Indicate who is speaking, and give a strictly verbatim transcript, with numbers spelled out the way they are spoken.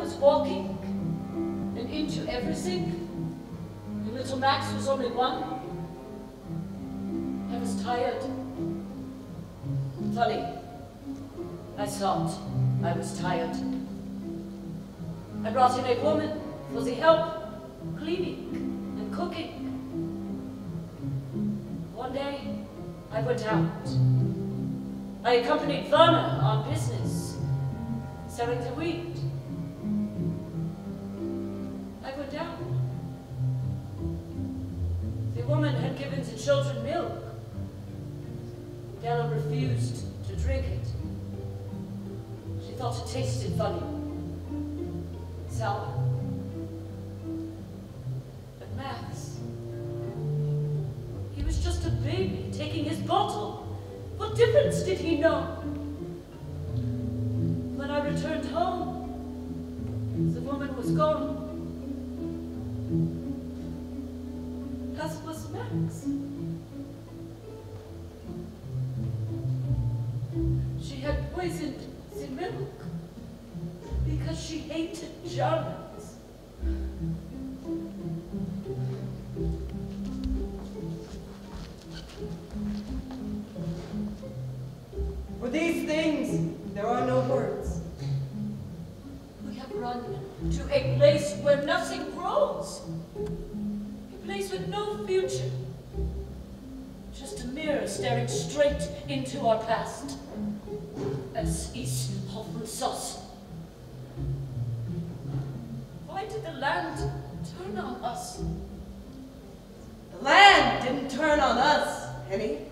Speaker 1: was walking, and into everything, and little Max was only one. I was tired. Funny, I thought I was tired. I brought in a woman for the help, cleaning and cooking. One day, I went out. I accompanied Werner on business, selling the wheat. I went down. The woman had given the children milk. Della refused to drink it. She thought it tasted funny, sour. But Max, he was just a baby taking his bottle. What difference did he know? When I returned home, the woman was gone. As was Max. She had poisoned the milk because she hated Germans.
Speaker 2: For these things, there are no words.
Speaker 1: We have run to a place where nothing grows. A place with no future. Just a mirror staring straight into our past. Es ist hoffnungslos. Why did the land turn on us?
Speaker 2: The land didn't turn on us, Henny.